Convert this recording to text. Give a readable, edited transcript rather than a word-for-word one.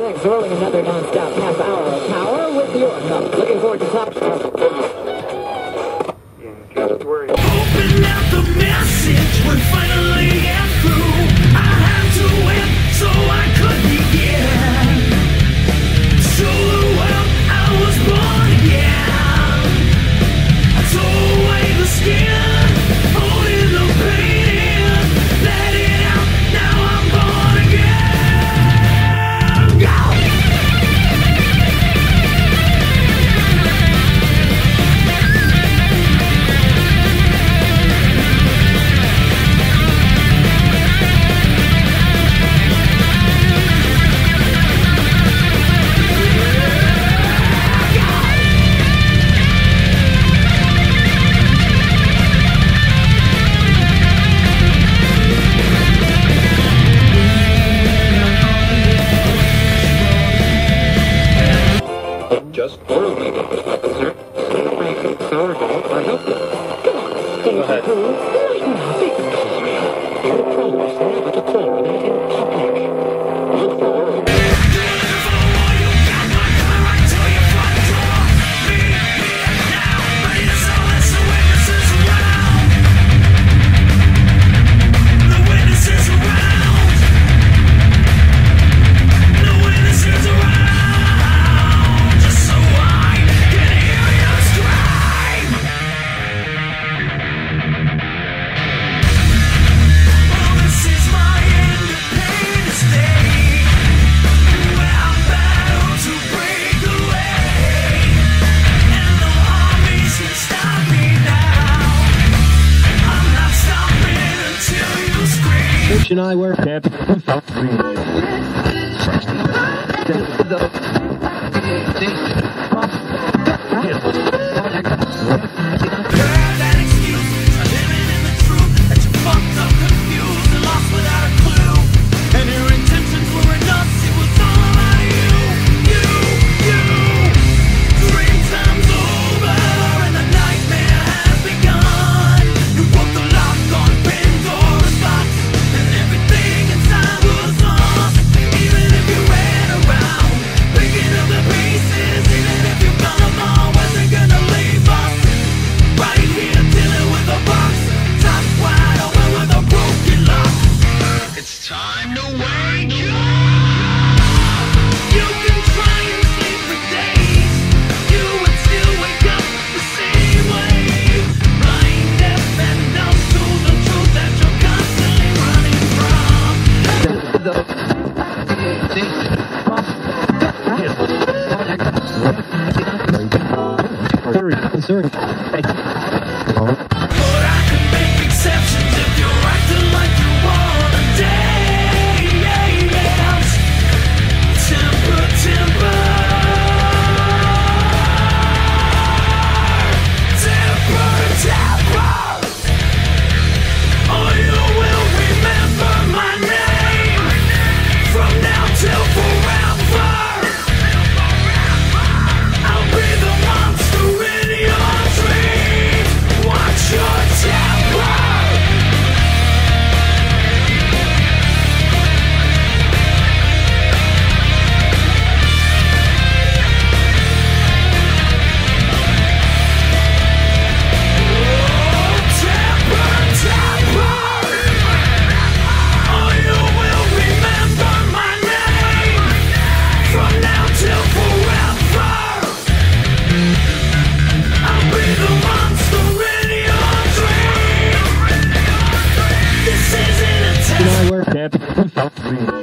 Next, rolling another non-stop half hour of power with your cup. Looking forward to top. Open up the message when finally get through. I had to win so I could begin. Show the world I was born again. I tore away the skin, holding the pain in. Let it out, now I'm born again. Go! Just for a week. Go ahead. And I wear pants. Sorry. But I can make exceptions if you're acting like you wanna dance. Temper, temper. Temper, temper. Oh, you will remember my name from now till forever. I'll be the monster in your dreams. Watch your temper. And I wear pants.